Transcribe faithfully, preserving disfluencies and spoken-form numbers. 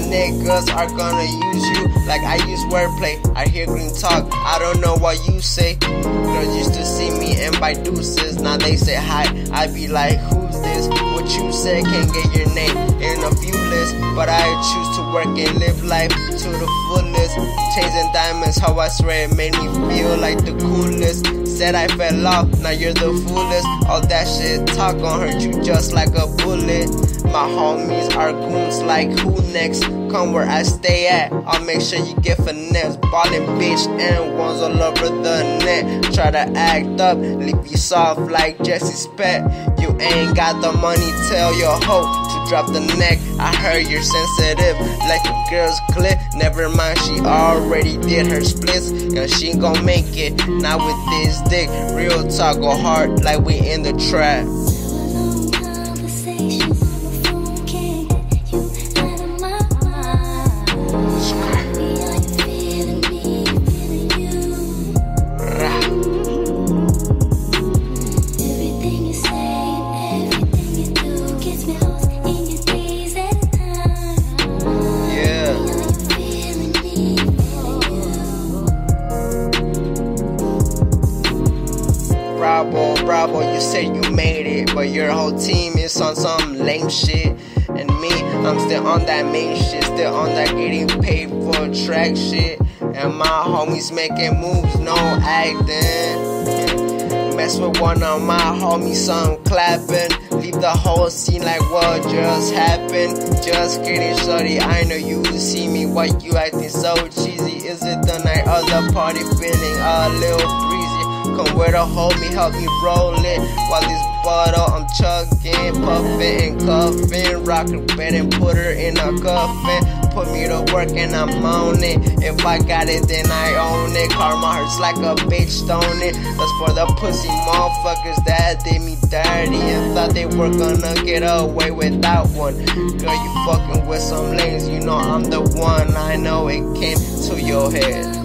niggas are gonna use you like I use wordplay. I hear green talk, I don't know what you say. Girls used to see me and buy deuces, now they say hi. I be like, who's this? What you say can't get your name in a few lists, but I choose to work and live life to the fullest. Chasing diamonds, how I swear it made me feel like the coolest. Said I fell off, now you're the foolest. All that shit talk gon' hurt you just like a bullet. My homies are goons like who next? Come where I stay at, I'll make sure you get finesse. Ballin' bitch and ones all over the net. Try to act up, leave you soft like Jesse's pet. You ain't got the money, tell your hoe to drop the neck. I heard you're sensitive like a girl's clit. Never mind, she already did her splits, and she gon' make it. Not with this dick, real talk go hard like we in the trap. Bravo, bravo, you said you made it, but your whole team is on some lame shit. And me, I'm still on that main shit, still on that getting paid for track shit. And my homies making moves, no acting. Mess with one of my homies, some clapping. Leave the whole scene like what just happened. Just kidding, shorty, I know you see me. Why you acting so cheesy? Is it the night or the party feeling a little breezy? Come where to hold me, help me roll it. While this bottle I'm chugging, puffing and cuffing. Rock her bed and put her in a coffin. Put me to work and I'm on it. If I got it, then I own it. Karma hurts like a bitch, don't it? That's for the pussy motherfuckers that did me dirty and thought they were gonna get away with that one. Girl, you fucking with some lanes, you know I'm the one. I know it came to your head.